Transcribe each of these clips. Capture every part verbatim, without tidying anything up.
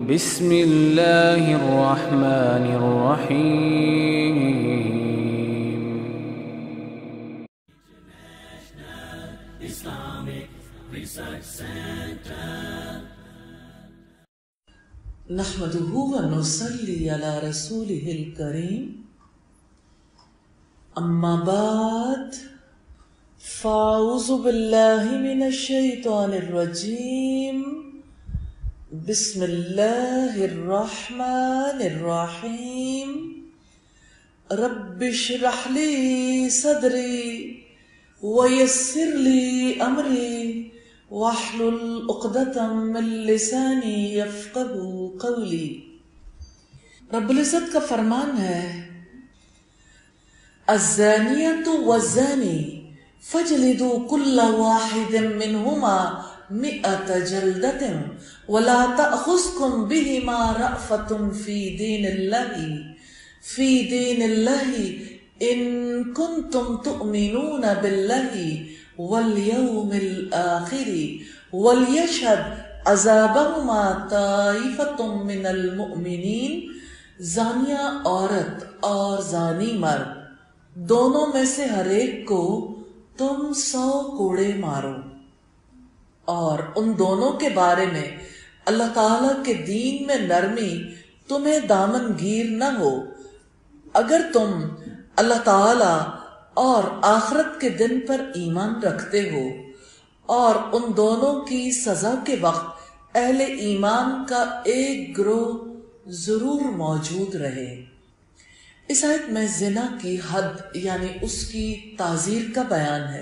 بسم اللہ الرحمن الرحیم. نحمده ونصلي على رسوله الكريم. اما بعد فاعوذ بالله من الشيطان الرجيم. بسم الله الرحمن الرحيم. رب اشرح لي صدري ويسر لي امري واحلل عقدة من لساني يفقهوا قولي. رب العزت کا فرمان ہے الزانیۃ والزانی فاجلدوا كل واحد منهما مئة جلدة ولا تأخذكم بهما رأفة في دين الله في دين الله إن كنتم تؤمنون بالله واليوم الآخر وليشهد عذابهما طائفة من المؤمنين. زانیہ عورت اور زانی مرد دونوں میں سے ہر ایک کو تم سو کوڑے مارو، اور ان دونوں کے بارے میں اللہ تعالیٰ کے دین میں نرمی تمہیں دامن گیر نہ ہو، اگر تم اللہ تعالیٰ اور آخرت کے دن پر ایمان رکھتے ہو، اور ان دونوں کی سزا کے وقت اہل ایمان کا ایک گروہ ضرور موجود رہے. اس آیت میں زنا کی حد یعنی اس کی تعزیر کا بیان ہے.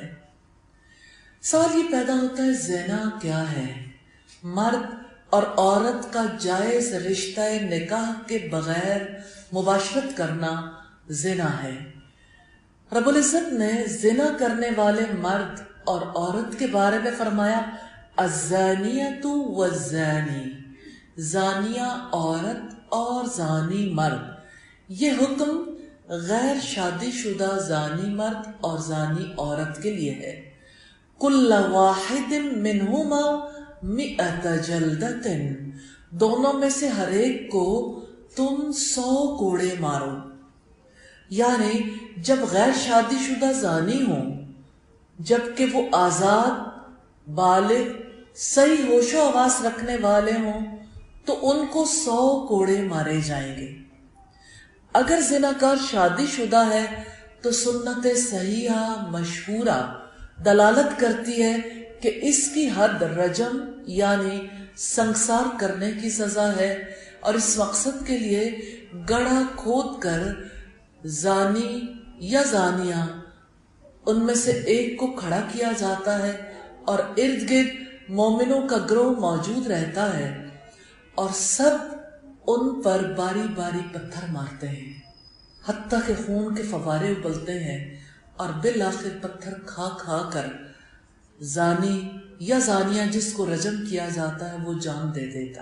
سوال یہ پیدا ہوتا ہے زنا کیا ہے؟ مرد اور عورت کا جائز رشتہ نکاح کے بغیر مباشرت کرنا زنا ہے. رب العزت نے زنا کرنے والے مرد اور عورت کے بارے میں فرمایا الزانیۃ والزانی، زانیہ عورت اور زانی مرد. یہ حکم غیر شادی شدہ زانی مرد اور زانی عورت کے لیے ہے. کل واحد منہما مئۃ جلدۃ، دونوں میں سے ہر ایک کو تم سو کوڑے مارو. یعنی جب غیر شادی شدہ زانی ہوں، جبکہ وہ آزاد بالغ صحیح ہوش و حواس رکھنے والے ہوں، تو ان کو سو کوڑے مارے جائیں گے. اگر زناکار شادی شدہ ہے تو سنت صحیحہ مشہورہ دلالت کرتی ہے کہ اس کی حد رجم یعنی سنگسار کرنے کی سزا ہے، اور اس مقصد کے لیے گڑھا کھود کر زانی یا زانیہ ان میں سے ایک کو کھڑا کیا جاتا ہے، اور ارد گرد مومنوں کا گروہ موجود رہتا ہے، اور سب ان پر باری باری پتھر مارتے ہیں حتیٰ کہ خون کے فوارے ابلتے ہیں، اور بالآخر پتھر کھا کھا کر زانی یا زانیہ جس کو رجم کیا جاتا ہے وہ جان دے دیتا.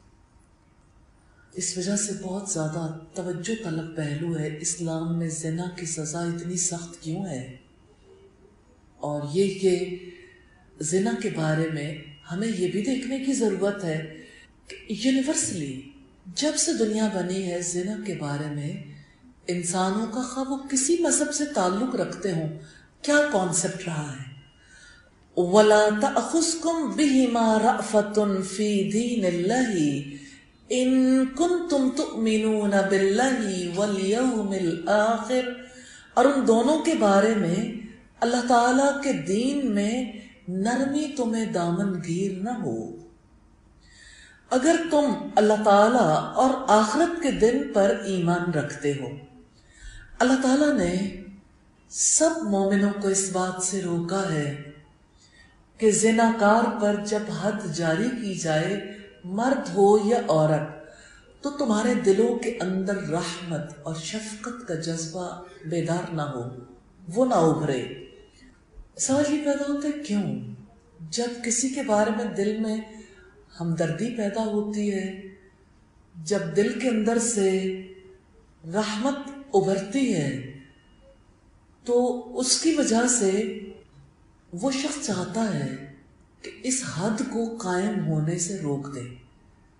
اس وجہ سے بہت زیادہ توجہ طلب پہلو ہے اسلام میں زنا کی سزا اتنی سخت کیوں ہے، اور یہ کہ زنا کے بارے میں ہمیں یہ بھی دیکھنے کی ضرورت ہے کہ یونیورسلی جب سے دنیا بنی ہے زنا کے بارے میں انسانوں کا خواہ وہ کسی مذہب سے تعلق رکھتے ہوں کیا کانسیپٹ رہا ہے. وَلَا تَأْخُذْكُمْ بِهِمَا رَأْفَةٌ فِي دِينِ اللَّهِ إِن كُنتُمْ تُؤْمِنُونَ بِاللَّهِ وَالْيَوْمِ الْآخِرِ. اور ان دونوں کے بارے میں اللہ تعالیٰ کے دین میں نرمی تمہیں دامن گیر نہ ہو، اگر تم اللہ تعالیٰ اور آخرت کے دن پر ایمان رکھتے ہو. اللہ تعالیٰ نے سب مومنوں کو اس بات سے روکا ہے کہ زناکار پر جب حد جاری کی جائے، مرد ہو یا عورت، تو تمہارے دلوں کے اندر رحمت اور شفقت کا جذبہ بیدار نہ ہو، وہ نہ ابھرے. سوال یہ پیدا ہوتا ہے کیوں؟ جب کسی کے بارے میں دل میں ہمدردی پیدا ہوتی ہے، جب دل کے اندر سے رحمت ابھرتی ہے، تو اس کی وجہ سے وہ شخص چاہتا ہے کہ اس حد کو قائم ہونے سے روک دے.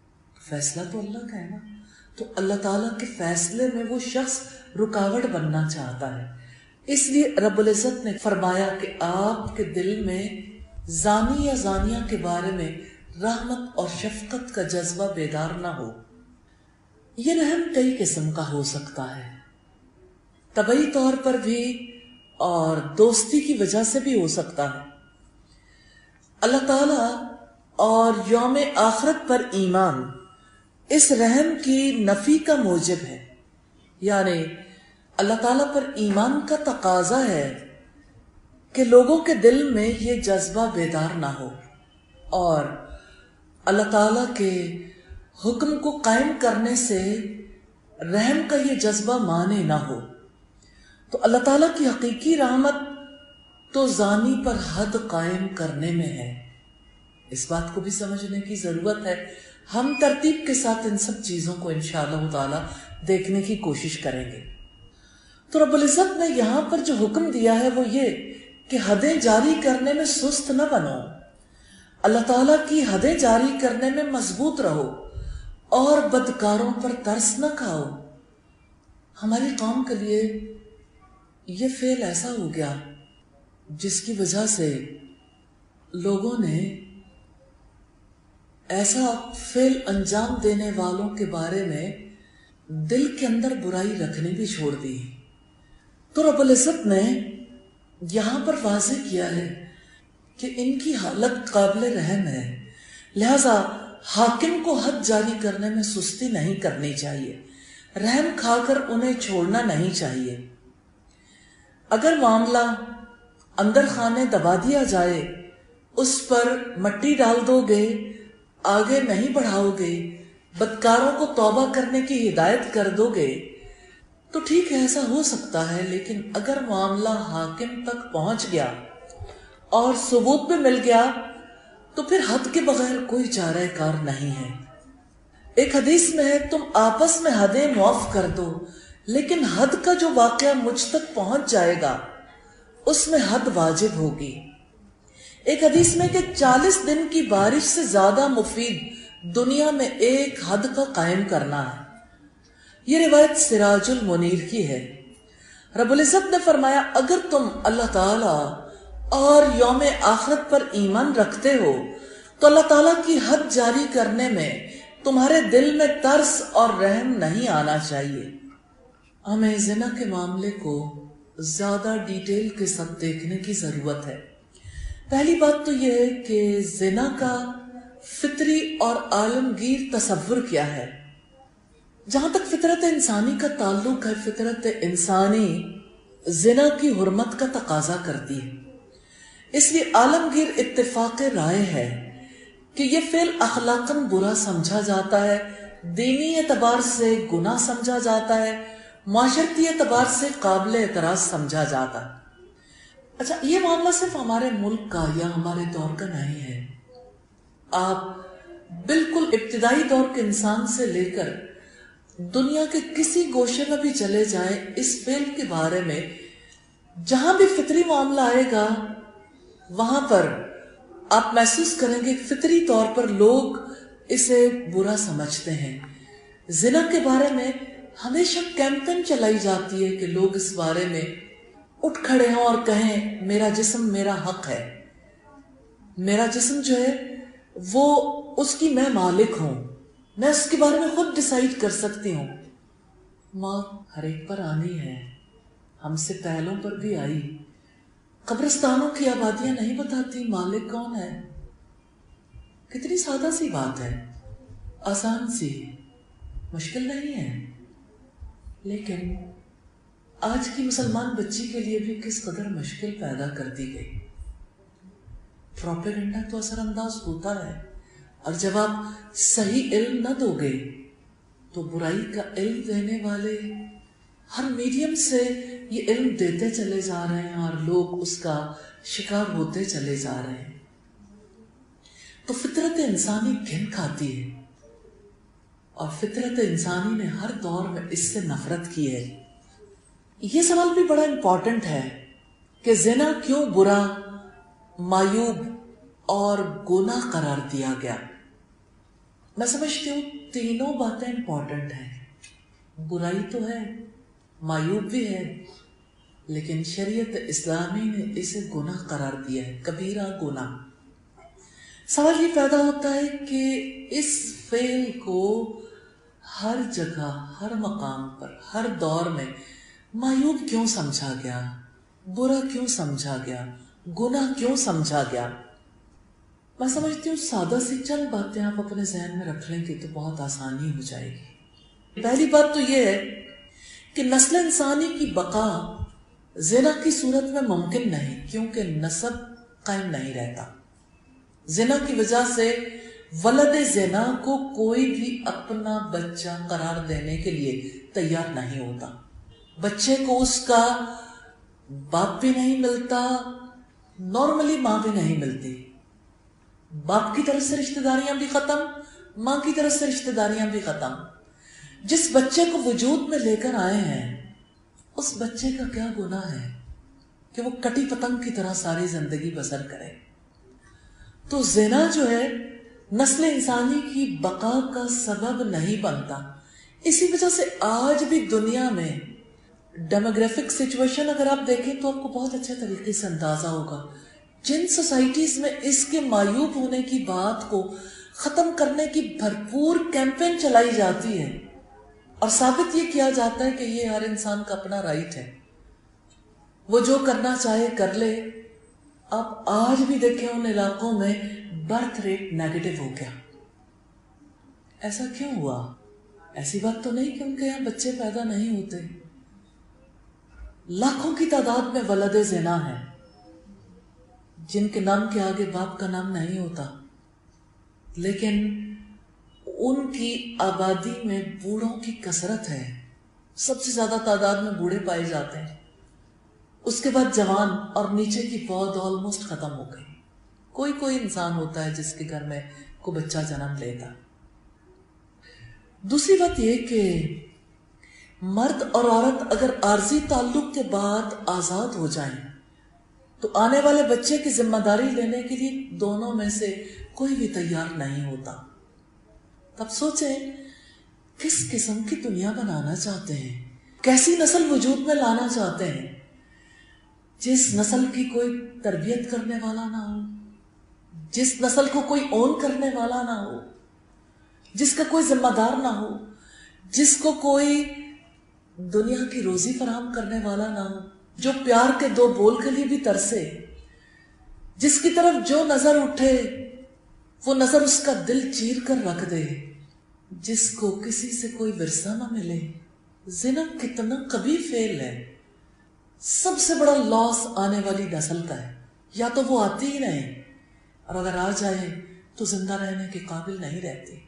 فیصلہ تو اللہ کا ہے نا، تو اللہ تعالیٰ کے فیصلے میں وہ شخص رکاوٹ بننا چاہتا ہے، اس لیے رب العزت نے فرمایا کہ آپ کے دل میں زانی یا زانیہ کے بارے میں رحمت اور شفقت کا جذبہ بیدار نہ ہو۔ یہ رحم کئی قسم کا ہو سکتا ہے، طبعی طور پر بھی اور دوستی کی وجہ سے بھی ہو سکتا ہے۔ اللہ تعالیٰ اور یوم آخرت پر ایمان اس رحم کی نفی کا موجب ہے، یعنی اللہ تعالیٰ پر ایمان کا تقاضا ہے کہ لوگوں کے دل میں یہ جذبہ بیدار نہ ہو اور اللہ تعالیٰ کے حکم کو قائم کرنے سے رحم کا یہ جذبہ مانے نہ ہو۔ تو اللہ تعالیٰ کی حقیقی رحمت تو زانی پر حد قائم کرنے میں ہے، اس بات کو بھی سمجھنے کی ضرورت ہے۔ ہم ترتیب کے ساتھ ان سب چیزوں کو انشاءاللہ تعالیٰ دیکھنے کی کوشش کریں گے۔ تو رب العزت نے یہاں پر جو حکم دیا ہے وہ یہ کہ حدیں جاری کرنے میں سست نہ بنو، اللہ تعالیٰ کی حدیں جاری کرنے میں مضبوط رہو اور بدکاروں پر ترس نہ کھاؤ۔ ہماری قوم کے لیے یہ فعل ایسا ہو گیا جس کی وجہ سے لوگوں نے ایسا فعل انجام دینے والوں کے بارے میں دل کے اندر برائی رکھنے بھی چھوڑ دی۔ تو رب العزت نے یہاں پر واضح کیا ہے کہ ان کی حالت قابل رحم ہے، لہذا حاکم کو حد جاری کرنے میں سستی نہیں کرنی چاہیے، رحم کھا کر انہیں چھوڑنا نہیں چاہیے۔ اگر معاملہ اندر خانے دبا دیا جائے، اس پر مٹی ڈال دو گے، آگے نہیں بڑھاؤ گے، بدکاروں کو توبہ کرنے کی ہدایت کر دو گے تو ٹھیک ہے، ایسا ہو سکتا ہے۔ لیکن اگر معاملہ حاکم تک پہنچ گیا اور ثبوت بھی مل گیا تو پھر حد کے بغیر کوئی چارہ کار نہیں ہے۔ ایک حدیث میں ہے تم آپس میں حدیں معاف کر دو، لیکن حد کا جو واقعہ مجھ تک پہنچ جائے گا اس میں حد واجب ہوگی۔ ایک حدیث میں کہ چالیس دن کی بارش سے زیادہ مفید دنیا میں ایک حد کا قائم کرنا ہے۔ یہ روایت سراج المنیر کی ہے۔ رب العزت نے فرمایا اگر تم اللہ تعالیٰ اور یوم آخرت پر ایمان رکھتے ہو تو اللہ تعالیٰ کی حد جاری کرنے میں تمہارے دل میں ترس اور رحم نہیں آنا چاہیے۔ ہمیں زنا کے معاملے کو زیادہ ڈیٹیل کے ساتھ دیکھنے کی ضرورت ہے۔ پہلی بات تو یہ ہے کہ زنا کا فطری اور عالمگیر تصور کیا ہے۔ جہاں تک فطرت انسانی کا تعلق ہے، فطرت انسانی زنا کی حرمت کا تقاضا کرتی ہے، اس لیے عالمگیر اتفاق رائے ہے کہ یہ فعل اخلاقاً برا سمجھا جاتا ہے، دینی اعتبار سے گناہ سمجھا جاتا ہے، معاشرتی اعتبار سے قابل اعتراض سمجھا جاتا ہے۔ اچھا، یہ معاملہ صرف ہمارے ملک کا یا ہمارے دور کا نہیں ہے۔ آپ بالکل ابتدائی دور کے انسان سے لے کر دنیا کے کسی گوشے میں بھی چلے جائیں، اس فعل کے بارے میں جہاں بھی فطری معاملہ آئے گا وہاں پر آپ محسوس کریں گے فطری طور پر لوگ اسے برا سمجھتے ہیں۔ زنا کے بارے میں ہمیشہ کیمپین چلائی جاتی ہے کہ لوگ اس بارے میں اٹھ کھڑے ہوں اور کہیں میرا جسم میرا حق ہے، میرا جسم جو ہے وہ اس کی میں مالک ہوں، میں اس کے بارے میں خود ڈیسائیڈ کر سکتی ہوں۔ موت ہر ایک پر آنی ہے، ہم سے پہلوں پر بھی آئی۔ قبرستانوں کی آبادیاں نہیں بتاتی مالک کون ہے۔ کتنی سادہ سی بات ہے، آسان سی، مشکل نہیں ہے، لیکن آج کی مسلمان بچی کے لیے بھی کس قدر مشکل پیدا کر دی گئی۔ پروپیگنڈا تو اثر انداز ہوتا ہے، اور جب آپ صحیح علم نہ دو گے تو برائی کا علم دینے والے ہر میڈیم سے یہ علم دیتے چلے جا رہے ہیں اور لوگ اس کا شکار ہوتے چلے جا رہے ہیں۔ تو فطرت انسانی گھن کھاتی ہے، اور فطرت انسانی نے ہر دور میں اس سے نفرت کی ہے۔ یہ سوال بھی بڑا امپورٹنٹ ہے کہ زنا کیوں برا، معیوب اور گناہ قرار دیا گیا۔ میں سمجھتی ہوں تینوں باتیں امپورٹنٹ ہیں. برائی تو ہے، معیوب بھی ہے، لیکن شریعت اسلامی نے اسے گناہ قرار دیا ہے، کبیرہ گناہ. سوال یہ پیدا ہوتا ہے کہ اس فعل کو ہر جگہ، ہر مقام پر، ہر دور میں معیوب کیوں سمجھا گیا، برا کیوں سمجھا گیا، گناہ کیوں سمجھا گیا؟ میں سمجھتی ہوں سادہ سی چند باتیں آپ اپنے ذہن میں رکھ لیں گے تو بہت آسانی ہو جائے گی. پہلی بات تو یہ ہے کہ نسل انسانی کی بقا زنا کی صورت میں ممکن نہیں، کیونکہ نسب قائم نہیں رہتا. زنا کی وجہ سے ولد زنا کو کوئی بھی اپنا بچہ قرار دینے کے لیے تیار نہیں ہوتا. بچے کو اس کا باپ بھی نہیں ملتا، نارملی ماں بھی نہیں ملتی. باپ کی طرف سے رشتہ داریاں بھی ختم، ماں کی طرف سے رشتہ داریاں بھی ختم. جس بچے کو وجود میں لے کر آئے ہیں اس بچے کا کیا گناہ ہے کہ وہ کٹی پتنگ کی طرح ساری زندگی بسر کرے؟ تو زنا جو ہے نسل انسانی کی بقا کا سبب نہیں بنتا. اسی وجہ سے آج بھی دنیا میں ڈیموگرافک سچویشن اگر آپ دیکھیں تو آپ کو بہت اچھے طریقے سے اندازہ ہوگا. جن سوسائٹیز میں اس کے معیوب ہونے کی بات کو ختم کرنے کی بھرپور کیمپین چلائی جاتی ہے اور ثابت یہ کیا جاتا ہے کہ یہ ہر انسان کا اپنا رائٹ ہے، وہ جو کرنا چاہے کر لے. آپ آج بھی دیکھیں ان علاقوں میں برتھ ریٹ نیگیٹو ہو گیا. ایسا کیوں ہوا؟ ایسی بات تو نہیں کہ ان کے یہاں بچے پیدا نہیں ہوتے. لاکھوں کی تعداد میں ولد زنا ہے جن کے نام کے آگے باپ کا نام نہیں ہوتا، لیکن ان کی آبادی میں بوڑھوں کی کثرت ہے. سب سے زیادہ تعداد میں بوڑھے پائے جاتے ہیں، اس کے بعد جوان، اور نیچے کی پود آلموسٹ ختم ہو گئی. کوئی کوئی انسان ہوتا ہے جس کے گھر میں کوئی بچہ جنم لیتا. دوسری بات یہ کہ مرد اور عورت اگر عارضی تعلق کے بعد آزاد ہو جائیں تو آنے والے بچے کی ذمہ داری لینے کے لیے دونوں میں سے کوئی بھی تیار نہیں ہوتا. تب سوچیں کس قسم کی دنیا بنانا چاہتے ہیں، کیسی نسل وجود میں لانا چاہتے ہیں جس نسل کی کوئی تربیت کرنے والا نہ ہو، جس نسل کو کوئی اون کرنے والا نہ ہو، جس کا کوئی ذمہ دار نہ ہو، جس کو کوئی دنیا کی روزی فراہم کرنے والا نہ ہو، جو پیار کے دو بول کے لیے بھی ترسے، جس کی طرف جو نظر اٹھے وہ نظر اس کا دل چیر کر رکھ دے، جس کو کسی سے کوئی ورثہ نہ ملے. زنا کتنا قبیح فعل ہے. سب سے بڑا لاس آنے والی نسل کا ہے. یا تو وہ آتی ہی نہیں، اور اگر آ جائے تو زندہ رہنے کے قابل نہیں رہتی.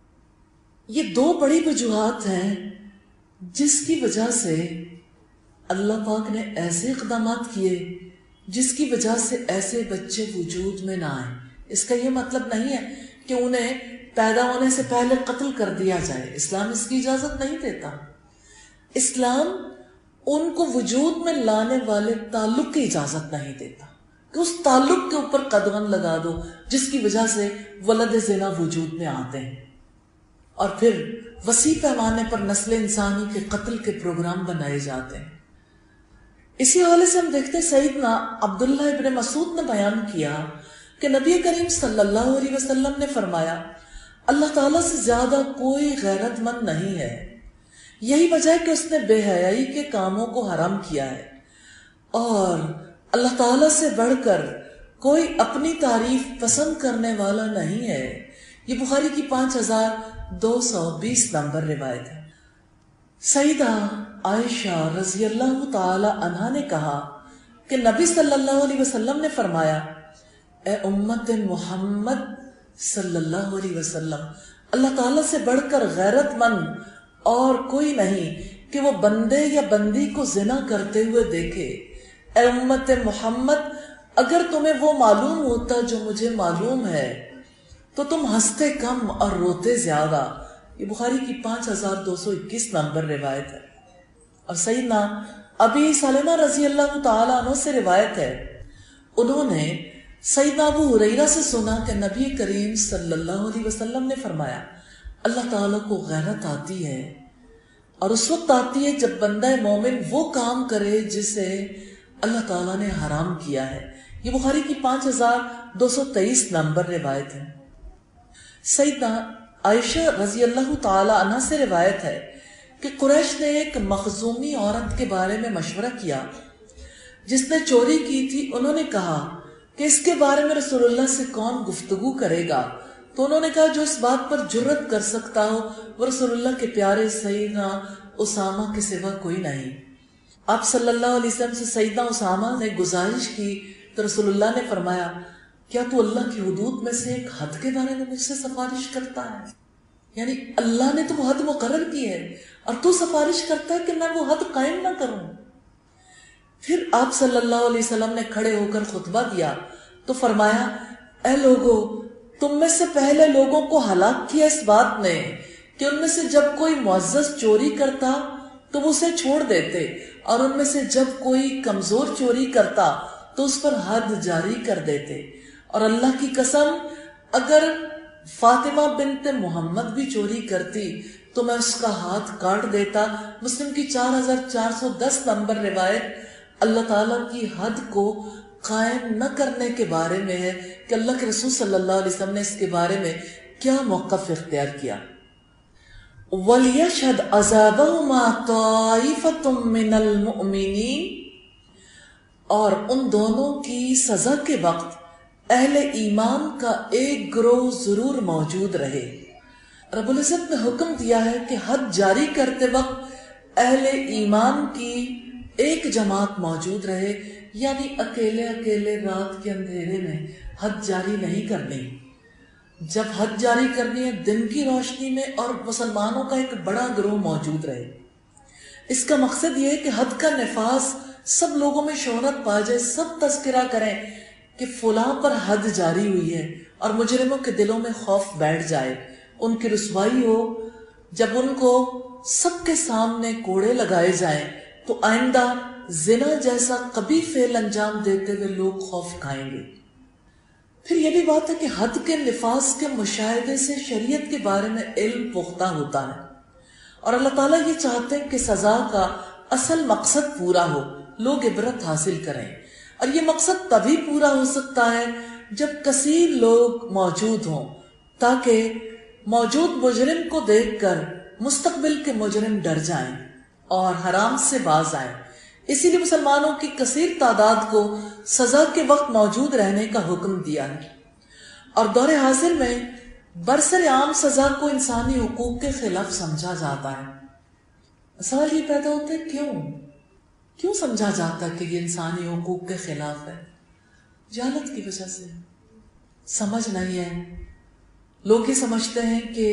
یہ دو بڑی وجوہات ہیں جس کی وجہ سے اللہ پاک نے ایسے اقدامات کیے جس کی وجہ سے ایسے بچے وجود میں نہ آئیں. اس کا یہ مطلب نہیں ہے کہ انہیں پیدا ہونے سے پہلے قتل کر دیا جائے. اسلام اس کی اجازت نہیں دیتا. اسلام ان کو وجود میں لانے والے تعلق کی اجازت نہیں دیتا کہ اس تعلق کے اوپر قدغن لگا دو جس کی وجہ سے ولد زنا وجود میں آتے ہیں اور پھر وسیع پیمانے پر نسل انسانی کے قتل کے پروگرام بنائے جاتے ہیں. اسی حوالے سے ہم دیکھتے ہیں سیدنا عبداللہ ابن مسعود نے بیان کیا کہ نبی کریم صلی اللہ علیہ وسلم نے فرمایا اللہ تعالیٰ سے زیادہ کوئی غیرت مند نہیں ہے. یہی وجہ ہے کہ اس نے بے حیائی کے کاموں کو حرام کیا ہے، اور اللہ تعالیٰ سے بڑھ کر کوئی اپنی تعریف پسند کرنے والا نہیں ہے. یہ بخاری کی پانچ ہزار دو سو بیس نمبر روایت ہے. سیدہ عائشہ رضی اللہ تعالی عنہا نے کہا کہ نبی صلی اللہ علیہ وسلم نے فرمایا اے امت محمد صلی اللہ علیہ وسلم، اللہ تعالیٰ سے بڑھ کر غیرت مند اور کوئی نہیں کہ وہ بندے یا بندی کو زنا کرتے ہوئے دیکھے. اے امت محمد، اگر تمہیں وہ معلوم ہوتا جو مجھے معلوم ہے تو تم ہنستے کم اور روتے زیادہ. یہ بخاری کی پانچ ہزار دو سو اکیس نمبر روایت ہے. اور سیدنا ابی سلمہ رضی اللہ تعالی عنہ سے روایت ہے، انہوں نے سیدنا ابو ہریرہ سے سنا کہ نبی کریم صلی اللہ علیہ وسلم نے فرمایا اللہ تعالیٰ کو غیرت آتی ہے، اور اس وقت آتی ہے جب بندہ مومن وہ کام کرے جسے اللہ تعالیٰ نے حرام کیا ہے۔ یہ بخاری کی پانچ ہزار دو سو تیئیس نمبر روایت ہے۔ سیدنا عائشہ رضی اللہ تعالی عنہ سے روایت ہے کہ قریش نے ایک مخزومی عورت کے بارے میں مشورہ کیا جس نے چوری کی تھی۔ انہوں نے کہا کہ اس کے بارے میں رسول اللہ سے کون گفتگو کرے گا؟ تو انہوں نے کہا جو اس بات پر جرت کر سکتا ہو وہ رسول اللہ کے پیارے سیدنا اسامہ کے سوا کوئی نہیں۔ آپ صلی اللہ علیہ وسلم سے سیدنا اسامہ نے گزارش کی تو رسول اللہ نے فرمایا کیا تو اللہ کی حدود میں سے ایک حد کے بارے میں مجھ سے سفارش کرتا ہے؟ یعنی اللہ نے تو وہ حد مقرر کی ہے اور تو سفارش کرتا ہے کہ میں وہ حد قائم نہ کروں۔ پھر آپ صلی اللہ علیہ وسلم نے کھڑے ہو کر خطبہ دیا تو فرمایا اے لوگو، تم میں سے پہلے لوگوں کو ہلاک کیا اس بات نے کہ ان میں سے جب کوئی معزز چوری کرتا تو وہ اسے چھوڑ دیتے، اور ان میں سے جب کوئی کمزور چوری کرتا تو اس پر حد جاری کر دیتے۔ اور اللہ کی قسم اگر فاطمہ بنت محمد بھی چوری کرتی تو میں اس کا ہاتھ کاٹ دیتا۔ مسلم کی چار ہزار چار سو دس نمبر روایت اللہ تعالیٰ کی حد کو قائم نہ کرنے کے بارے میں ہے کہ اللہ کے رسول صلی اللہ علیہ وسلم نے اس کے بارے میں کیا موقف اختیار کیا۔ وَلْيَشْهَدْ عَذَابَهُمَا طَائِفَةٌ مِّنَ الْمُؤْمِنِينَ، اور ان دونوں کی سزا کے وقت اہل ایمان کا ایک گروہ ضرور موجود رہے۔ رب العزت نے حکم دیا ہے کہ حد جاری کرتے وقت اہل ایمان کی ایک جماعت موجود رہے، یعنی اکیلے اکیلے رات کے اندھیرے میں حد جاری نہیں کرنی۔ جب حد جاری کرنی ہے دن کی روشنی میں اور مسلمانوں کا ایک بڑا گروہ موجود رہے۔ اس کا مقصد یہ ہے کہ حد کا نفاذ سب لوگوں میں شہرت پا جائے، سب تذکرہ کریں کہ فلاں پر حد جاری ہوئی ہے، اور مجرموں کے دلوں میں خوف بیٹھ جائے، ان کی رسوائی ہو۔ جب ان کو سب کے سامنے کوڑے لگائے جائیں تو آئندہ زنا جیسا قبیح فعل انجام دیتے ہوئے لوگ خوف کھائیں گے۔ پھر یہ بھی بات ہے کہ حد کے نفاذ کے مشاہدے سے شریعت کے بارے میں علم پختہ ہوتا ہے، اور اللہ تعالیٰ یہ چاہتے ہیں کہ سزا کا اصل مقصد پورا ہو، لوگ عبرت حاصل کریں۔ اور یہ مقصد تبھی پورا ہو سکتا ہے جب کثیر لوگ موجود ہوں، تاکہ موجود مجرم کو دیکھ کر مستقبل کے مجرم ڈر جائیں اور حرام سے باز آئیں۔ اسی لیے مسلمانوں کی کثیر تعداد کو سزا کے وقت موجود رہنے کا حکم دیا ہے، اور دور حاضر میں برسر عام سزا کو انسانی حقوق کے خلاف سمجھا جاتا ہے۔ سوال یہ پیدا ہوتا ہے کیوں کیوں سمجھا جاتا ہے کہ یہ انسانی حقوق کے خلاف ہے؟ جہالت کی وجہ سے، سمجھ نہیں ہے۔ لوگ یہ سمجھتے ہیں کہ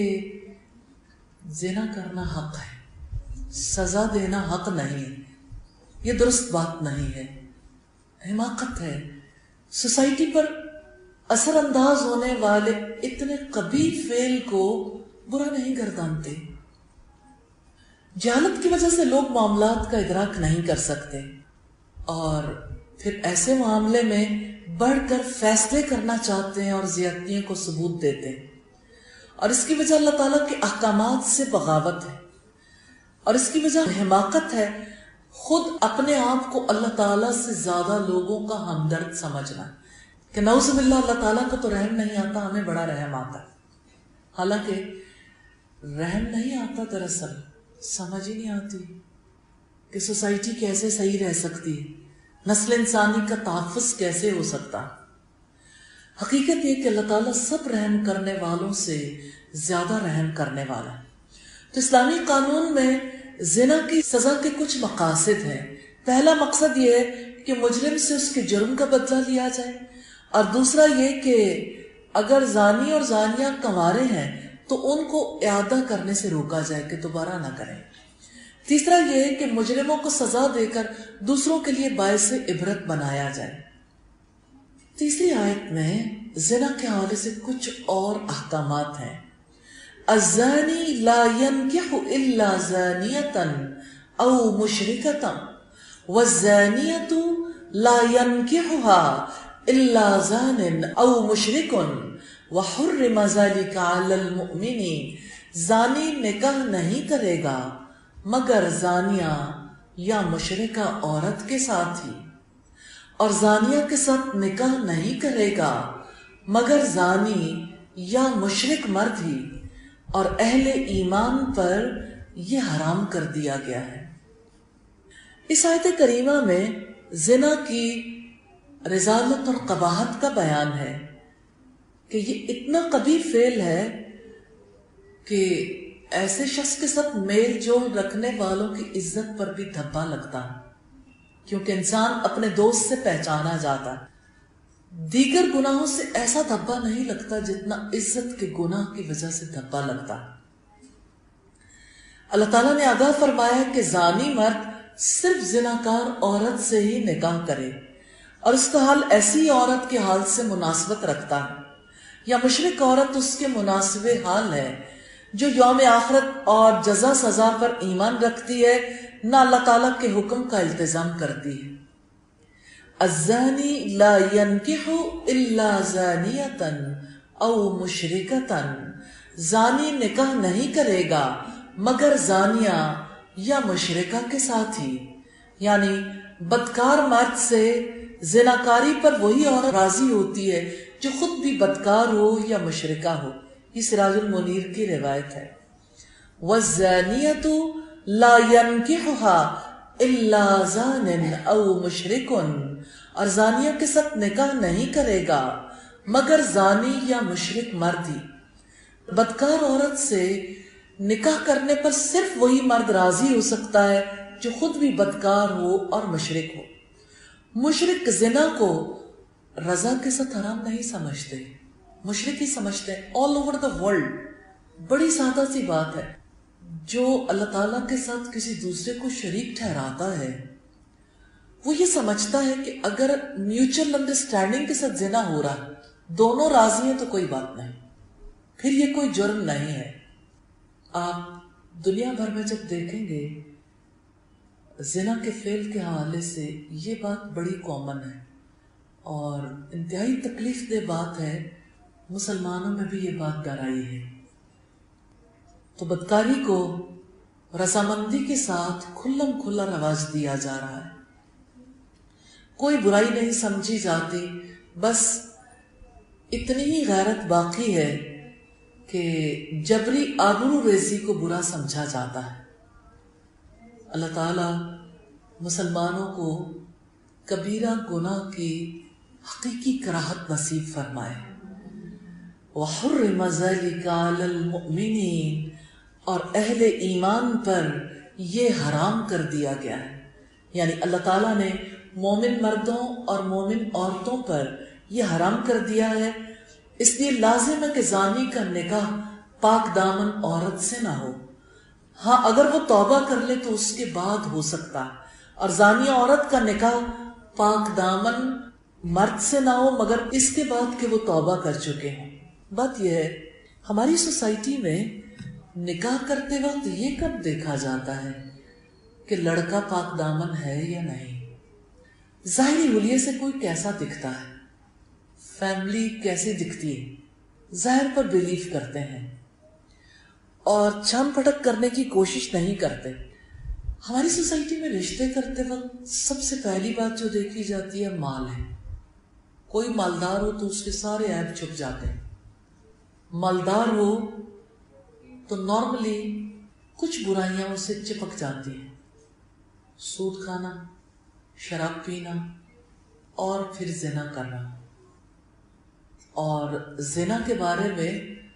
زنا کرنا حق ہے، سزا دینا حق نہیں ہے، یہ درست بات نہیں ہے، حماقت ہے۔ سوسائٹی پر اثر انداز ہونے والے اتنے قبیح فعل کو برا نہیں گردانتے۔ جہالت کی وجہ سے لوگ معاملات کا ادراک نہیں کر سکتے، اور پھر ایسے معاملے میں بڑھ کر فیصلے کرنا چاہتے ہیں اور زیادتیوں کو ثبوت دیتے ہیں، اور اس کی وجہ اللہ تعالیٰ کے احکامات سے بغاوت ہے، اور اس کی وجہ حماقت ہے، خود اپنے آپ کو اللہ تعالیٰ سے زیادہ لوگوں کا ہمدرد سمجھنا، کہ نعوذ باللہ اللہ تعالیٰ کو تو رحم نہیں آتا، ہمیں بڑا رحم آتا ہے۔ حالانکہ رحم نہیں آتا، دراصل سمجھ ہی نہیں آتی کہ سوسائٹی کیسے صحیح رہ سکتی ہے، نسل انسانی کا تحفظ کیسے ہو سکتا۔ حقیقت یہ کہ اللہ تعالیٰ سب رحم کرنے والوں سے زیادہ رحم کرنے والا ہے۔ تو اسلامی قانون میں زنا کی سزا کے کچھ مقاصد ہیں۔ پہلا مقصد یہ ہے کہ مجرم سے اس کے جرم کا بدلہ لیا جائے، اور دوسرا یہ کہ اگر زانی اور زانیہ کنوارے ہیں تو ان کو اعادہ کرنے سے روکا جائے کہ دوبارہ نہ کریں۔ تیسرا یہ ہے کہ مجرموں کو سزا دے کر دوسروں کے لیے باعث عبرت بنایا جائے۔ تیسری آیت میں زنا کے حوالے سے کچھ اور احکامات ہیں۔ الزانی لا ينكح الا زانية او مشركة والزانية لا ينكحها الا زان او مشرك وحرم ذلك على المؤمنين زانی نکاح نہیں کرے گا مگر زانیہ یا مشرکہ عورت کے ساتھ ہی، اور زانیہ کے ساتھ نکاح نہیں کرے گا مگر زانی یا مشرک مرد ہی، اور اہل ایمان پر یہ حرام کر دیا گیا ہے۔ اس آیت کریمہ میں زنا کی رذالت اور قباحت کا بیان ہے کہ یہ اتنا قبیح فعل ہے کہ ایسے شخص کے ساتھ میل جول رکھنے والوں کی عزت پر بھی دھبا لگتا ہے، کیونکہ انسان اپنے دوست سے پہچانا جاتا ہے۔ دیگر گناہوں سے ایسا دھبا نہیں لگتا جتنا عزت کے گناہ کی وجہ سے دھبا لگتا ہے۔ اللہ تعالیٰ نے آگاہ فرمایا کہ زانی مرد صرف زناکار عورت سے ہی نکاح کرے، اور اس کا حال ایسی عورت کے حال سے مناسبت رکھتا ہے، یا مشرک عورت اس کے مناسب حال ہے جو یوم آخرت اور جزا سزا پر ایمان رکھتی ہے، نہ اللہ تعالیٰ کے حکم کا التزام کرتی ہے۔ الزانی لا ينکح الا زانیۃ او مشرکۃ، زانی نکاح نہیں کرے گا مگر زانیہ یا مشرکہ کے ساتھ ہی، یعنی بدکار مرد سے زناکاری پر وہی عورت راضی ہوتی ہے جو خود بھی بدکار ہو یا مشرکہ ہو۔ یہ سراج المنیر کی روایت ہے۔ وَالزَّانِيَةُ لَا يَنْكِحُهَا إِلَّا زَانٍ أَوْ مُشْرِكٌ، اور زانیہ کے ساتھ نکاح نہیں کرے گا مگر زانی یا مشرک مرد ہی۔ بدکار عورت سے نکاح کرنے پر صرف وہی مرد راضی ہو سکتا ہے جو خود بھی بدکار ہو اور مشرک ہو۔ مشرک زنا کو رضا کے ساتھ حرام نہیں سمجھتے، مشرک ہی سمجھتے ہیں all over the world۔ بڑی سادہ سی بات ہے، جو اللہ تعالیٰ کے ساتھ کسی دوسرے کو شریک ٹھہراتا ہے وہ یہ سمجھتا ہے کہ اگر میوچل انڈرسٹینڈنگ کے ساتھ زنا ہو رہا ہے، دونوں راضی ہیں تو کوئی بات نہیں، پھر یہ کوئی جرم نہیں ہے۔ آپ دنیا بھر میں جب دیکھیں گے زنا کے فعل کے حوالے سے یہ بات بڑی کامن ہے اور انتہائی تکلیف دہ بات ہے، مسلمانوں میں بھی یہ بات گہرائی ہے۔ تو بدکاری کو رضامندی کے ساتھ کھلم کھلا رواج دیا جا رہا ہے، کوئی برائی نہیں سمجھی جاتی، بس اتنی ہی غیرت باقی ہے کہ جبری آبرو ریزی کو برا سمجھا جاتا ہے۔ اللہ تعالیٰ مسلمانوں کو کبیرہ گناہ کی حقیقی کراہت نصیب فرمائے۔ وَحُرِّمَ ذَلِكَ عَلَى الْمُؤْمِنِينَ، اور اہل ایمان پر یہ حرام کر دیا گیا ہے، یعنی اللہ تعالیٰ نے مومن مردوں اور مومن عورتوں پر یہ حرام کر دیا ہے، اس لیے لازم ہے کہ زانی کا نکاح پاک دامن عورت سے نہ ہو۔ ہاں اگر وہ توبہ کر لے تو اس کے بعد ہو سکتا ہے، اور زانی عورت کا نکاح پاک دامن مرد سے نہ ہو مگر اس کے بعد کہ وہ توبہ کر چکے ہیں۔ بات یہ ہے ہماری سوسائٹی میں نکاح کرتے وقت یہ کب دیکھا جاتا ہے کہ لڑکا پاک دامن ہے یا نہیں؟ ظاہری حلیے سے کوئی کیسا دکھتا ہے، فیملی کیسی دکھتی ہے، ظاہر پر بلیف کرتے ہیں اور چھان پھٹک کرنے کی کوشش نہیں کرتے۔ ہماری سوسائٹی میں رشتے کرتے وقت سب سے پہلی بات جو دیکھی جاتی ہے مال ہے۔ کوئی مالدار ہو تو اس کے سارے عیب چھپ جاتے ہیں، مالدار ہو تو نارملی کچھ برائیاں اسے چپک جاتی ہیں، سود کھانا، شراب پینا اور پھر زنا کرنا۔ اور زنا کے بارے میں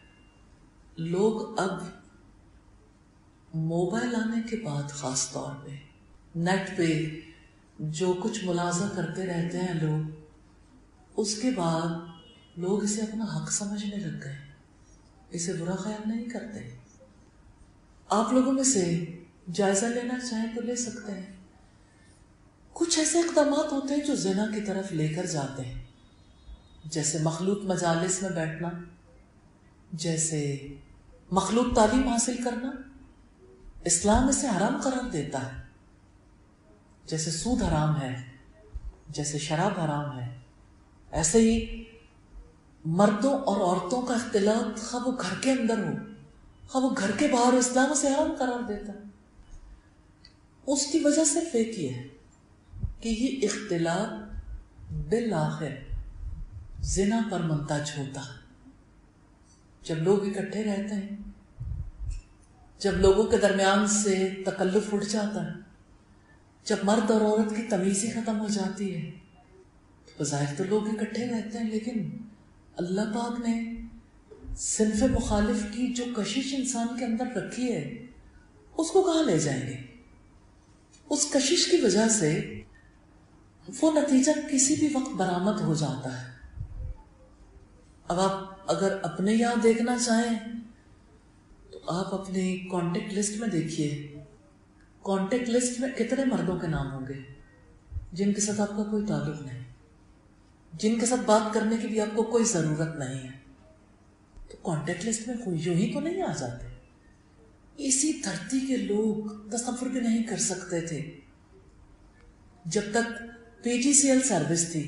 لوگ اب موبائل آنے کے بعد خاص طور پہ نیٹ پہ جو کچھ ملاحظہ کرتے رہتے ہیں لوگ، اس کے بعد لوگ اسے اپنا حق سمجھنے لگ گئے، اسے برا خیال نہیں کرتے۔ آپ لوگوں میں سے جائزہ لینا چاہیں تو لے سکتے ہیں، کچھ ایسے اقدامات ہوتے ہیں جو زنا کی طرف لے کر جاتے ہیں، جیسے مخلوط مجالس میں بیٹھنا، جیسے مخلوط تعلیم حاصل کرنا، اسلام اسے حرام قرار دیتا ہے، جیسے سود حرام ہے، جیسے شراب حرام ہے، ایسے ہی مردوں اور عورتوں کا اختلاط خواہ وہ گھر کے اندر ہو ہاں وہ گھر کے باہر اسلام سے حرام قرار دیتا ہے. اس کی وجہ صرف ایک ہی ہے کہ یہ اختلاط بالآخر زنا پر منتج ہوتا ہے. جب لوگ اکٹھے رہتے ہیں، جب لوگوں کے درمیان سے تکلف اٹھ جاتا ہے، جب مرد اور عورت کی تمیز ہی ختم ہو جاتی ہے، تو ظاہر تو لوگ اکٹھے رہتے ہیں، لیکن اللہ پاک نے صنف مخالف کی جو کشش انسان کے اندر رکھی ہے اس کو کہاں لے جائیں گے؟ اس کشش کی وجہ سے وہ نتیجہ کسی بھی وقت برآمد ہو جاتا ہے. اب آپ اگر اپنے یہاں دیکھنا چاہیں تو آپ اپنی کانٹیکٹ لسٹ میں دیکھیے، کانٹیکٹ لسٹ میں کتنے مردوں کے نام ہوں گے جن کے ساتھ آپ کا کوئی تعلق نہیں، جن کے ساتھ بات کرنے کی بھی آپ کو کوئی ضرورت نہیں ہے. تو کانٹیکٹ لسٹ میں کوئی یوں ہی تو نہیں آ جاتے. اسی دھرتی کے لوگ تصور بھی نہیں کر سکتے تھے جب تک پی جی سی ایل سروس تھی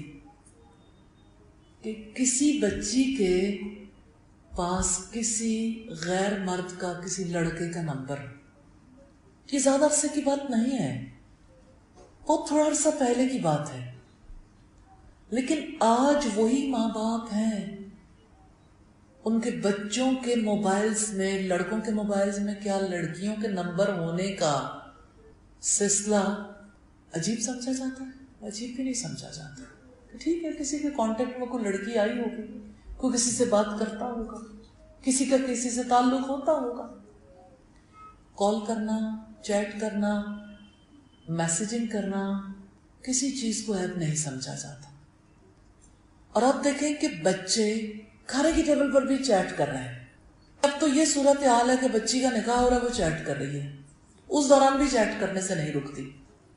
کہ کسی بچی کے پاس کسی غیر مرد کا، کسی لڑکے کا نمبر. یہ زیادہ عرصے کی بات نہیں ہے، بہت تھوڑا عرصہ پہلے کی بات ہے. لیکن آج وہی ماں باپ ہیں، ان کے بچوں کے موبائلز میں، لڑکوں کے موبائلز میں کیا لڑکیوں کے نمبر ہونے کا سلسلہ عجیب سمجھا جاتا ہے. عجیب بھی نہیں سمجھا جاتا. ٹھیک ہے، کسی کے کانٹیکٹ میں کوئی لڑکی آئی ہوگی، کوئی کسی سے بات کرتا ہوگا، کسی کا کسی سے تعلق ہوتا ہوگا. کال کرنا، چیٹ کرنا، میسیجنگ کرنا کسی چیز کو عیب نہیں سمجھا جاتا. اور آپ دیکھیں کہ بچے کھانے کی ٹیبل پر بھی چیٹ کر رہے ہیں. اب تو یہ صورت حال ہے کہ بچی کا نکاح ہو رہا ہے، وہ چیٹ کر رہی ہے، اس دوران بھی چیٹ کرنے سے نہیں رکتی.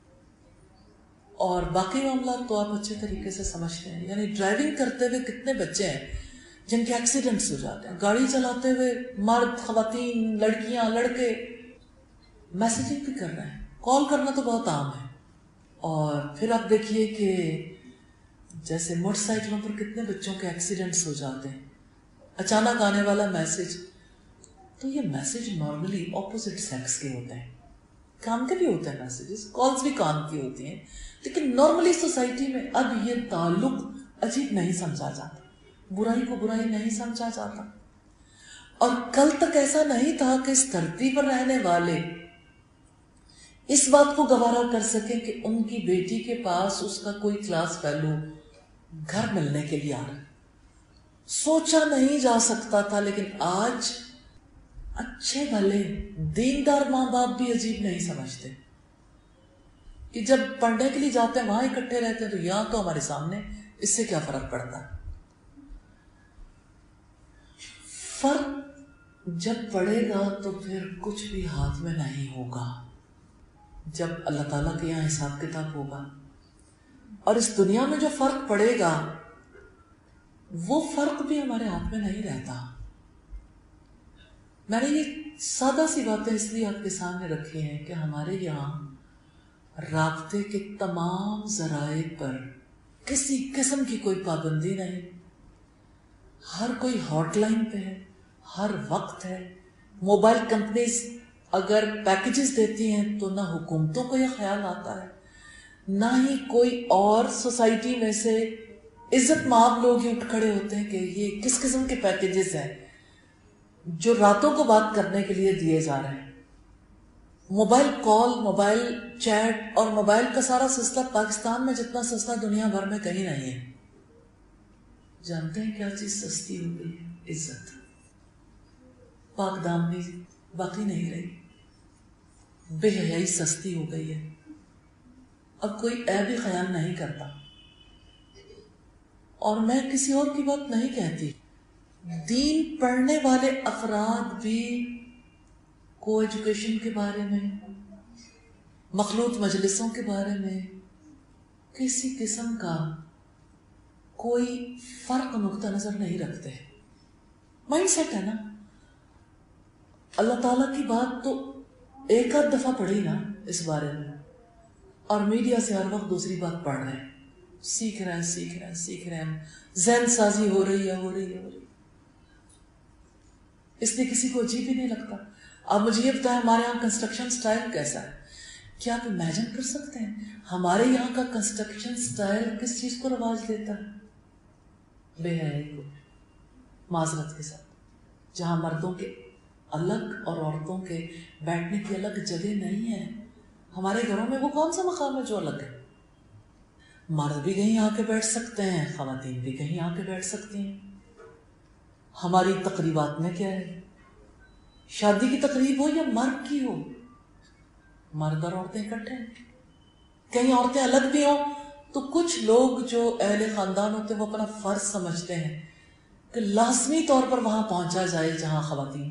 اور باقی معاملات تو آپ اچھے طریقے سے سمجھتے ہیں. یعنی ڈرائیونگ کرتے ہوئے کتنے بچے ہیں جن کے ایکسیڈنٹس ہو جاتے ہیں. گاڑی چلاتے ہوئے مرد، خواتین، لڑکیاں، لڑکے میسیجنگ بھی کر رہے ہیں. کال کرنا تو بہت عام ہے. اور پھر آپ دیکھیے کہ جیسے موٹر سائیکلوں پر کتنے بچوں کے ایکسیڈنٹس ہو جاتے ہیں. اچانک آنے والا میسج، تو یہ میسج نارملی اپوزٹ سیکس کے ہوتے ہیں. کام کے بھی ہوتے ہیں میسیجز، کالز بھی کام کی ہوتی ہیں، لیکن نارملی سوسائٹی میں اب یہ تعلق عجیب نہیں سمجھا جاتا، برائی کو برائی نہیں سمجھا جاتا. اور کل تک ایسا نہیں تھا کہ اس دھرتی پر رہنے والے اس بات کو گوارا کر سکیں کہ ان کی بیٹی کے پاس اس کا کوئی کلاس فیلو گھر ملنے کے لیے آ رہا ہے. سوچا نہیں جا سکتا تھا. لیکن آج اچھے بھلے دیندار ماں باپ بھی عجیب نہیں سمجھتے کہ جب پڑھنے کے لیے جاتے ہیں وہاں اکٹھے رہتے ہیں تو یہاں تو ہمارے سامنے، اس سے کیا فرق پڑتا ہے. فرق جب پڑے گا تو پھر کچھ بھی ہاتھ میں نہیں ہوگا. جب اللہ تعالیٰ کے یہاں حساب کتاب ہوگا اور اس دنیا میں جو فرق پڑے گا وہ فرق بھی ہمارے ہاتھ میں نہیں رہتا. میں نے یہ سادہ سی باتیں اس لیے آپ کے سامنے رکھی ہیں کہ ہمارے یہاں رابطے کے تمام ذرائع پر کسی قسم کی کوئی پابندی نہیں. ہر کوئی ہاٹ لائن پہ ہے، ہر وقت ہے. موبائل کمپنیز اگر پیکیجز دیتی ہیں تو نہ حکومتوں کو یہ خیال آتا ہے، نہ ہی کوئی اور سوسائٹی میں سے عزت مآب لوگ ہی اٹھ کھڑے ہوتے ہیں کہ یہ کس قسم کے پیکیجز ہیں جو راتوں کو بات کرنے کے لیے دیے جا رہے ہیں. موبائل کال، موبائل چیٹ اور موبائل کا سارا سلسلہ پاکستان میں جتنا سستا دنیا بھر میں کہیں نہیں ہے. جانتے ہیں کیا چیز سستی ہو گئی ہے؟ عزت. پاک دامنی باقی نہیں رہی، بے حیائی سستی ہو گئی ہے. اب کوئی عیب ہی خیال نہیں کرتا. اور میں کسی اور کی بات نہیں کہتی، دین پڑھنے والے افراد بھی کو ایجوکیشن کے بارے میں، مخلوط مجلسوں کے بارے میں کسی قسم کا کوئی فرق نقطہ نظر نہیں رکھتے. مائنڈ سیٹ ہے نا. اللہ تعالیٰ کی بات تو ایک آدھ دفعہ پڑھی نا اس بارے میں، اور میڈیا سے ہر وقت دوسری بات پڑھ رہے ہیں، سیکھ رہے ہیں سیکھ رہے ہیں سیکھ رہے ہیں ذہن سازی ہو رہی ہے ہو رہی ہے ہو رہی ہے. اس لیے کسی کو عجیب ہی نہیں لگتا. آپ مجھے یہ بتائیں ہمارے یہاں کنسٹرکشن سٹائل کیسا ہے؟ کیا آپ امیجن کر سکتے ہیں ہمارے یہاں کا کنسٹرکشن سٹائل کس چیز کو رواج دیتا ہے؟ بے حیائی کو. معذرت کے ساتھ جہاں مردوں کے الگ اور عورتوں کے بیٹھنے کی الگ جگہ نہیں ہے. ہمارے گھروں میں وہ کون سا مقام ہے جو الگ ہے؟ مرد بھی کہیں آ کے بیٹھ سکتے ہیں، خواتین بھی کہیں آ کے بیٹھ سکتی ہیں. ہماری تقریبات میں کیا ہے؟ شادی کی تقریب ہو یا مرگ کی ہو، مرد اور عورتیں اکٹھے ہیں. کہیں عورتیں الگ بھی ہوں تو کچھ لوگ جو اہل خاندان ہوتے ہیں وہ اپنا فرض سمجھتے ہیں کہ لازمی طور پر وہاں پہنچا جائے جہاں خواتین.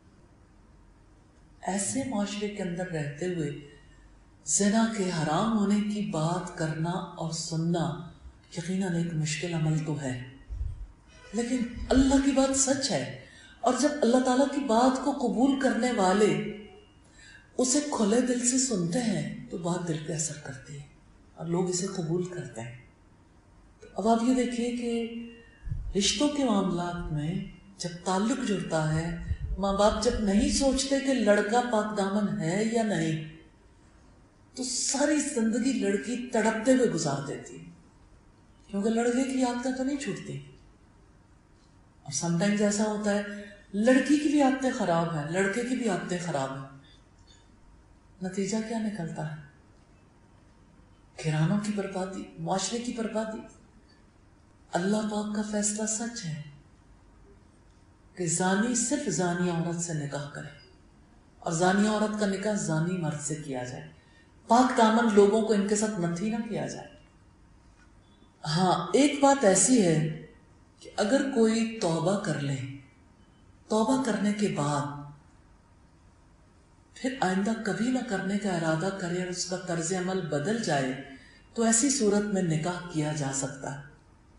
ایسے معاشرے کے اندر رہتے ہوئے زنا کے حرام ہونے کی بات کرنا اور سننا یقیناً ایک مشکل عمل تو ہے، لیکن اللہ کی بات سچ ہے. اور جب اللہ تعالیٰ کی بات کو قبول کرنے والے اسے کھلے دل سے سنتے ہیں تو بات دل پہ اثر کرتی ہے اور لوگ اسے قبول کرتے ہیں. تو اب آپ یہ دیکھیے کہ رشتوں کے معاملات میں جب تعلق جڑتا ہے، ماں باپ جب نہیں سوچتے کہ لڑکا پاک دامن ہے یا نہیں تو ساری زندگی لڑکی تڑپتے ہوئے گزار دیتی ہے، کیونکہ لڑکے کی عادتیں تو نہیں چھوٹتی. اور سم ٹائمز ایسا ہوتا ہے لڑکی کی بھی عادتیں خراب ہیں، لڑکے کی بھی عادتیں خراب ہیں. نتیجہ کیا نکلتا ہے؟ گھرانوں کی بربادی، معاشرے کی بربادی. اللہ پاک کا فیصلہ سچ ہے کہ زانی صرف زانی عورت سے نکاح کرے اور زانی عورت کا نکاح زانی مرد سے کیا جائے. پاک دامن لوگوں کو ان کے ساتھ نتھی نہ کیا جائے. ہاں ایک بات ایسی ہے کہ اگر کوئی توبہ کر لے، توبہ کرنے کے بعد پھر آئندہ کبھی نہ کرنے کا ارادہ کرے اور اس کا طرز عمل بدل جائے تو ایسی صورت میں نکاح کیا جا سکتا ہے.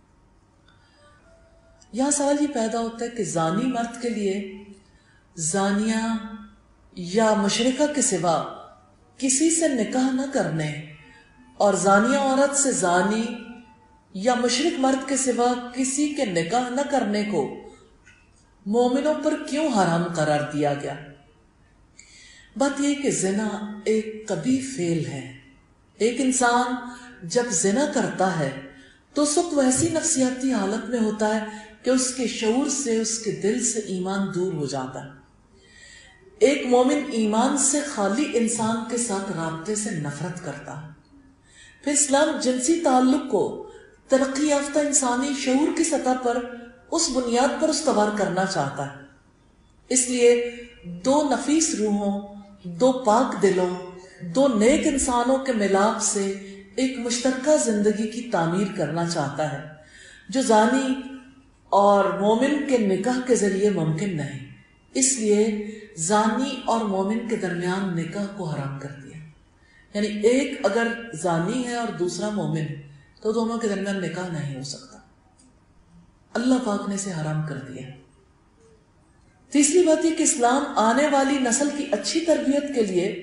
یہاں سوال یہ پیدا ہوتا ہے کہ زانی مرد کے لیے زانیہ یا مشرکہ کے سوا کسی سے نکاح نہ کرنے اور زانیہ عورت سے زانی یا مشرک مرد کے سوا کسی کے نکاح نہ کرنے کو مومنوں پر کیوں حرام قرار دیا گیا؟ بات یہ کہ زنا ایک قبیح فعل ہے. ایک انسان جب زنا کرتا ہے تو اس وقت وہ ایسی نفسیاتی حالت میں ہوتا ہے کہ اس کے شعور سے، اس کے دل سے ایمان دور ہو جاتا ہے. ایک مومن ایمان سے خالی انسان کے ساتھ رابطے سے نفرت کرتا ہے. پھر اسلام جنسی تعلق کو ترقی یافتہ انسانی شعور کی سطح پر اس بنیاد پر استوار کرنا چاہتا ہے. اس لیے دو نفیس روحوں، دو پاک دلوں، دو نیک انسانوں کے ملاپ سے ایک مشترکہ زندگی کی تعمیر کرنا چاہتا ہے جو زانی اور مومن کے نکاح کے ذریعے ممکن نہیں. اس لیے زانی اور مومن کے درمیان نکاح کو حرام کر دیا. یعنی ایک اگر زانی ہے اور دوسرا مومن تو دونوں کے درمیان نکاح نہیں ہو سکتا. اللہ پاک نے اسے حرام کر دیا. تیسری بات یہ کہ اسلام آنے والی نسل کی اچھی تربیت کے لیے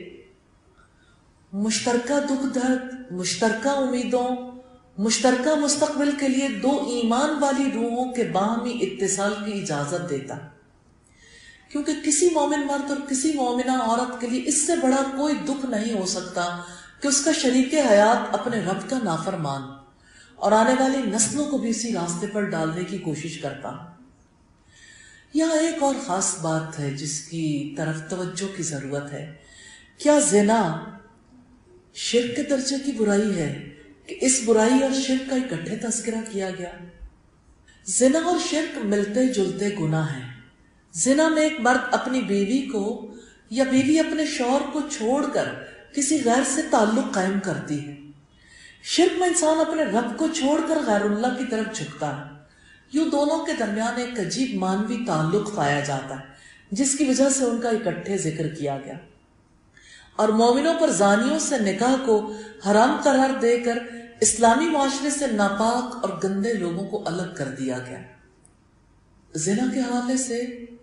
مشترکہ دکھ درد، مشترکہ امیدوں، مشترکہ مستقبل کے لیے دو ایمان والی روحوں کے باہمی اتصال کی اجازت دیتا، کیونکہ کسی مومن مرد اور کسی مومنہ عورت کے لیے اس سے بڑا کوئی دکھ نہیں ہو سکتا کہ اس کا شریک حیات اپنے رب کا نافرمان اور آنے والی نسلوں کو بھی اسی راستے پر ڈالنے کی کوشش کرتا. یہاں ایک اور خاص بات ہے جس کی طرف توجہ کی ضرورت ہے. کیا زنا شرک کے درجے کی برائی ہے کہ اس برائی اور شرک کا اکٹھے تذکرہ کیا گیا؟ زنا اور شرک ملتے جلتے گناہ ہیں. زنا میں ایک مرد اپنی بیوی کو یا بیوی اپنے شوہر کو چھوڑ کر کسی غیر سے تعلق قائم کرتی ہے. شرک میں انسان اپنے رب کو چھوڑ کر غیر اللہ کی طرف جھکتا ہے. یوں دونوں کے درمیان ایک عجیب مانوی تعلق پایا جاتا ہے جس کی وجہ سے ان کا اکٹھے ذکر کیا گیا. اور مومنوں پر زانیوں سے نکاح کو حرام قرار دے کر اسلامی معاشرے سے ناپاک اور گندے لوگوں کو الگ کر دیا گیا. زنا کے حوالے سے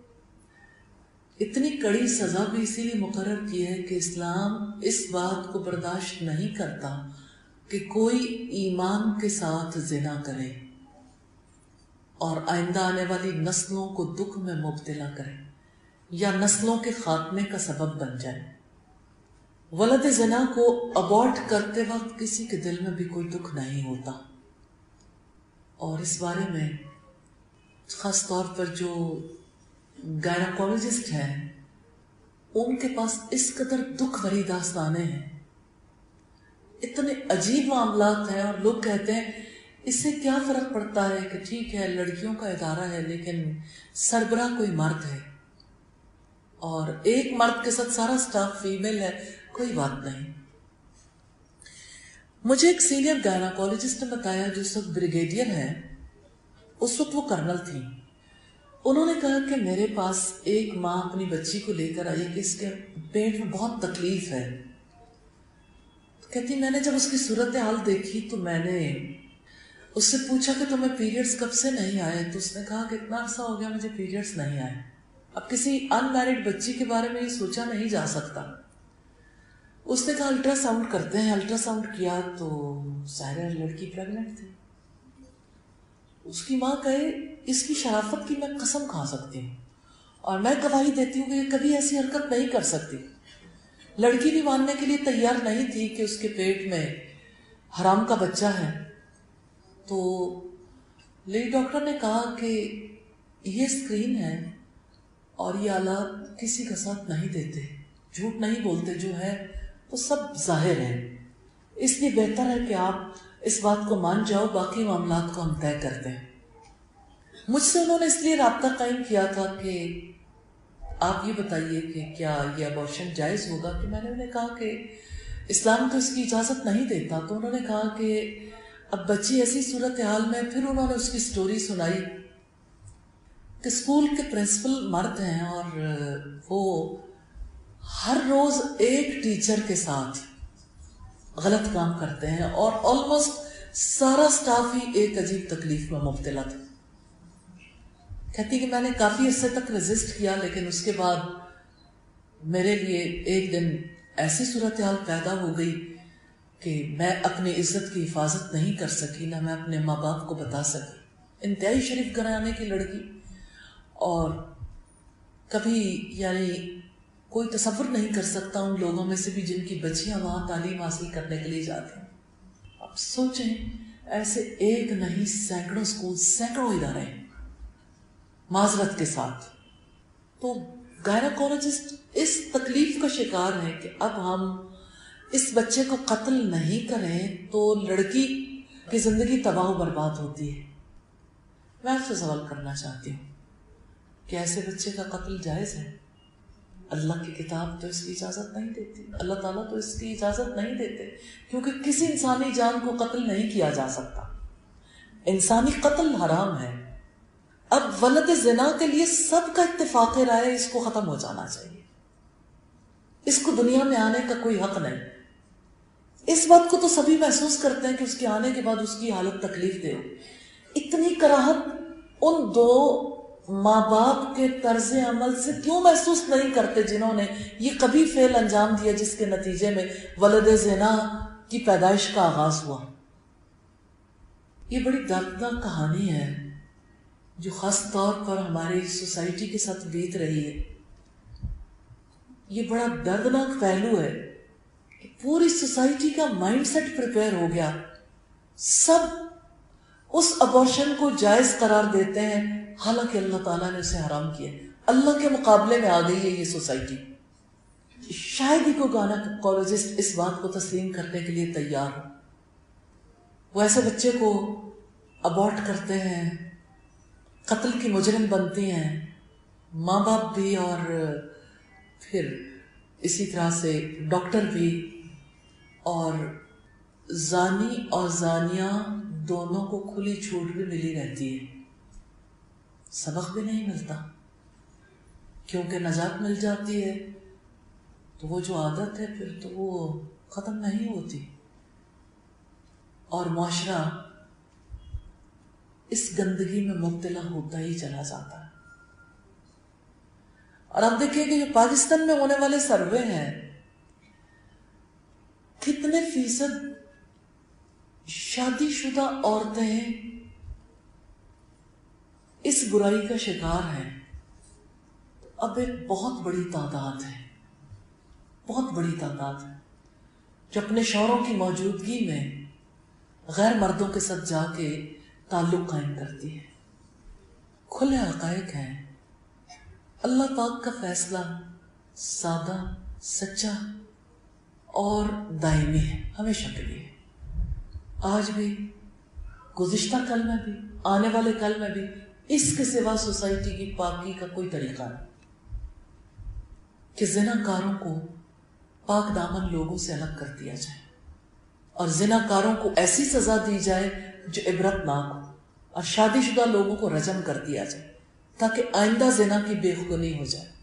اتنی کڑی سزا بھی اسی لیے مقرر کی ہے کہ اسلام اس بات کو برداشت نہیں کرتا کہ کوئی ایمان کے ساتھ زنا کرے اور آئندہ آنے والی نسلوں کو دکھ میں مبتلا کرے. یا نسلوں کے خاتمے کا سبب بن جائے۔ ولد زنا کو ابورٹ کرتے وقت کسی کے دل میں بھی کوئی دکھ نہیں ہوتا، اور اس بارے میں خاص طور پر جو گائناکولوجسٹ ہیں ان کے پاس اس قدر دکھ بھری داستانیں ہیں، اتنے عجیب معاملات ہیں، اور لوگ کہتے ہیں اس سے کیا فرق پڑتا ہے کہ ٹھیک ہے لڑکیوں کا ادارہ ہے لیکن سربراہ کوئی مرد ہے، اور ایک مرد کے ساتھ سارا سٹاف فیمیل ہے، کوئی بات نہیں۔ مجھے ایک سینئر گائناکولوجسٹ نے بتایا جو اس وقت بریگیڈیئر ہے، اس وقت وہ کرنل تھی، انہوں نے کہا کہ میرے پاس ایک ماں اپنی بچی کو لے کر آئی کہ اس کے پیٹ میں بہت تکلیف ہے، کہتی میں نے جب اس کی صورتحال دیکھی تو میں نے اس سے پوچھا کہ تمہیں پیریڈز کب سے نہیں آئے، تو اس نے کہا کہ اتنا عرصہ ہو گیا مجھے پیریڈز نہیں آئے۔ اب کسی ان میرڈ بچی کے بارے میں یہ سوچا نہیں جا سکتا۔ اس نے کہا الٹرا ساؤنڈ کرتے ہیں، الٹرا ساؤنڈ کیا تو ظاہر لڑکی پریگننٹ تھی۔ اس کی ماں کہے اس کی شرافت کی میں قسم کھا سکتی ہوں اور میں گواہی دیتی ہوں کہ یہ کبھی ایسی حرکت نہیں کر سکتی۔ لڑکی بھی ماننے کے لیے تیار نہیں تھی کہ اس کے پیٹ میں حرام کا بچہ ہے۔ تو لیڈی ڈاکٹر نے کہا کہ یہ اسکرین ہے اور یہ آلات کسی کا ساتھ نہیں دیتے، جھوٹ نہیں بولتے، جو ہے تو سب ظاہر ہے، اس لیے بہتر ہے کہ آپ اس بات کو مان جاؤ، باقی معاملات کو ہم طے کرتے ہیں۔ مجھ سے انہوں نے اس لیے رابطہ قائم کیا تھا کہ آپ یہ بتائیے کہ کیا یہ ابارشن جائز ہوگا، کہ میں نے انہیں کہا کہ اسلام تو اس کی اجازت نہیں دیتا۔ تو انہوں نے کہا کہ اب بچی ایسی صورتحال میں، پھر انہوں نے اس کی سٹوری سنائی کہ اسکول کے پرنسپل مرد ہیں اور وہ ہر روز ایک ٹیچر کے ساتھ غلط کام کرتے ہیں اور آلموسٹ سارا سٹاف ہی ایک عجیب تکلیف میں مبتلا تھا۔ کہتی کہ میں نے کافی عرصے تک ریزسٹ کیا، لیکن اس کے بعد میرے لیے ایک دن ایسی صورتحال پیدا ہو گئی کہ میں اپنی عزت کی حفاظت نہیں کر سکی، نہ میں اپنے ماں باپ کو بتا سکی۔ انتہائی شریف گھرانے کی لڑکی، اور کبھی یعنی کوئی تصور نہیں کر سکتا ان لوگوں میں سے بھی جن کی بچیاں وہاں تعلیم حاصل کرنے کے لیے جاتی ہیں۔ اب سوچیں ایسے ایک نہیں سینکڑوں اسکول، سینکڑوں ادارے ہیں معذرت کے ساتھ۔ تو گائناکولوجسٹ اس تکلیف کا شکار ہے کہ اب ہم اس بچے کو قتل نہیں کریں تو لڑکی کی زندگی تباہ و برباد ہوتی ہے۔ میں آپ سے سوال کرنا چاہتی ہوں کہ ایسے بچے کا قتل جائز ہے؟ اللہ کی کتاب تو اس کی اجازت نہیں دیتی، اللہ تعالیٰ تو اس کی اجازت نہیں دیتے، کیونکہ کسی انسانی جان کو قتل نہیں کیا جا سکتا، انسانی قتل حرام ہے۔ اب ولد زنا کے لیے سب کا اتفاق رائے اس کو ختم ہو جانا چاہیے، اس کو دنیا میں آنے کا کوئی حق نہیں۔ اس بات کو تو سبھی محسوس کرتے ہیں کہ اس کے آنے کے بعد اس کی حالت تکلیف دے۔ اتنی کراہت ان دو ماں باپ کے طرز عمل سے کیوں محسوس نہیں کرتے جنہوں نے یہ کبھی فعل انجام دیا جس کے نتیجے میں ولد زنا کی پیدائش کا آغاز ہوا۔ یہ بڑی دردناک کہانی ہے جو خاص طور پر ہماری سوسائٹی کے ساتھ بیت رہی ہے۔ یہ بڑا دردناک پہلو ہے کہ پوری سوسائٹی کا مائنڈ سیٹ پریپیئر ہو گیا، سب اس ابارشن کو جائز قرار دیتے ہیں حالانکہ اللہ تعالیٰ نے اسے حرام کیا۔ اللہ کے مقابلے میں آ گئی ہے یہ سوسائٹی۔ شاید ہی کوئی گائناکولوجسٹ اس بات کو تسلیم کرنے کے لیے تیار ہو۔ وہ ایسے بچے کو ابارٹ کرتے ہیں، قتل کی مجرم بنتی ہیں، ماں باپ بھی اور پھر اسی طرح سے ڈاکٹر بھی، اور زانی اور زانیہ دونوں کو کھلی چھوٹ بھی ملی رہتی ہے، سبق بھی نہیں ملتا، کیونکہ نجات مل جاتی ہے تو وہ جو عادت ہے پھر تو وہ ختم نہیں ہوتی، اور معاشرہ اس گندگی میں مبتلا ہوتا ہی چلا جاتا ہے۔ اور آپ دیکھیں کہ جو پاکستان میں ہونے والے سروے ہیں، کتنے فیصد شادی شدہ عورتیں اس برائی کا شکار ہیں۔ اب ایک بہت بڑی تعداد ہے، بہت بڑی تعداد ہے جو اپنے شوہروں کی موجودگی میں غیر مردوں کے ساتھ جا کے تعلق قائم کرتی ہے۔ کھلے حقائق ہیں، اللہ پاک کا فیصلہ سادہ، سچا اور دائمی ہے، ہمیشہ کے لیے۔ آج بھی، گزشتہ کل میں بھی، آنے والے کل میں بھی اس کے سوا سوسائٹی کی پاکی کا کوئی طریقہ نہیں کہ زنا کاروں کو پاک دامن لوگوں سے الگ کر دیا جائے اور زنا کاروں کو ایسی سزا دی جائے جو عبرت ناک ہو، اور شادی شدہ لوگوں کو رجم کر دیا جائے تاکہ آئندہ زنا کی بے خونی ہو جائے۔